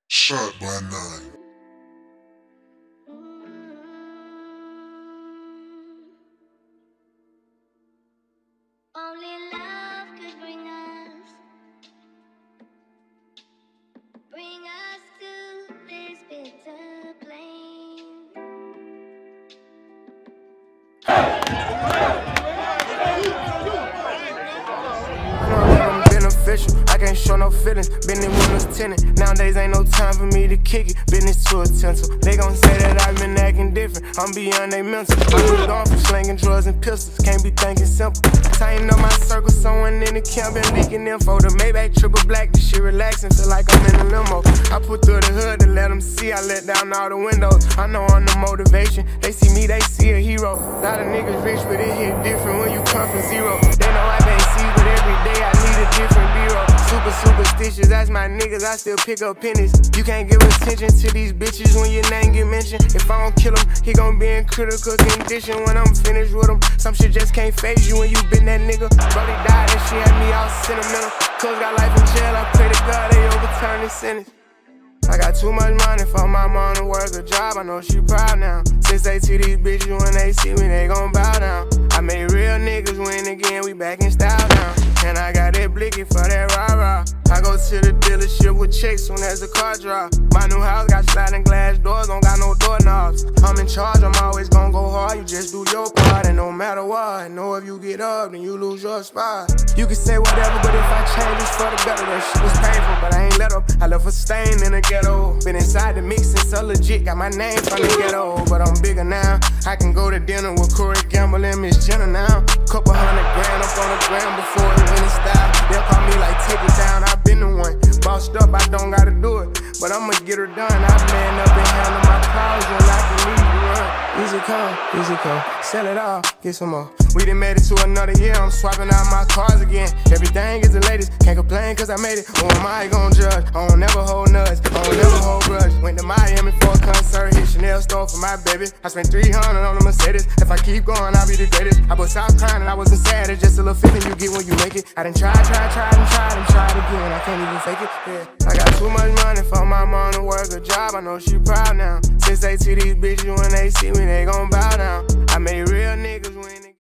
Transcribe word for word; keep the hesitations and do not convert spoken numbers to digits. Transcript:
Shot by nine. Only love could bring us, bring us to this bitter plain. I'm beneficial, I can't show no feelings. Been in windows tinted. Nowadays ain't no time for me to kick it. Business too essential. They gon' say that I've been acting different. I'm beyond they mental. I moved on from slinging drugs and pistols. Can't be thinking simple. Tighten up my circle, someone in the camp been leaking info. The Maybach triple black, this shit relaxing, feel like I'm in a limo. I put through the hood to let them see. I let down all the windows. I know I'm the motivation. They see me, they see a hero. A lot of niggas rich, but it hit different when you come from zero. They know I can't see, but every day I need a different bureau. Super superstitious, that's my niggas, I still pick up pennies. You can't give attention to these bitches when your name get mentioned. If I don't kill him, he gon' be in critical condition when I'm finished with him. Some shit just can't phase you when you been that nigga. Brody died and she had me all sentimental. Cuz got life in jail, I pray to God they overturn this sentence. I got too much money for my mom to work a job, I know she proud now. Since they see these bitches when they see me, they gon' bow down. I made real niggas win again, we back in style now. And I got that blicky for that rah-rah. I go to the dealership with checks soon as the car drop. My new house got sliding glass doors, don't got no doorknobs. I'm in charge, I'm always gon' go hard, you just do your part. And no matter what, I know if you get up, then you lose your spot. You can say whatever, but if I change, it's for the better. That shit was painful, but I ain't let up. I left a stain in the ghetto. Been inside the mix and so legit, got my name from the ghetto. But I'm bigger now, I can go to dinner with Corey Gamble and Miss Jenna now. Couple hundred grand up on the gram before it went in style. They'll call me like, take it down, I've been the one. Bossed up, I don't gotta do it, but I'ma get her done. I man up and handle my clouds when I can leave you run. Easy come, easy come, sell it all, get some more. We done made it to another year, I'm swapping out my cars again. Everything is the latest, can't complain cause I made it. Who am I gon' judge? I don't never hold nuts, I don't never hold grudge. Went to Miami for a concert, hit Chanel store for my baby. I spent three hundred on the Mercedes, if I keep going I'll be the greatest. I bust out crying and I wasn't sad, it's just a little feeling you get when you make it. I done tried, tried, tried and tried and tried again, I can't even fake it, yeah. I got too much money for my mom to work a job, I know she proud now. Since they see these bitches when they see me, they gon' bow down. I made real niggas win.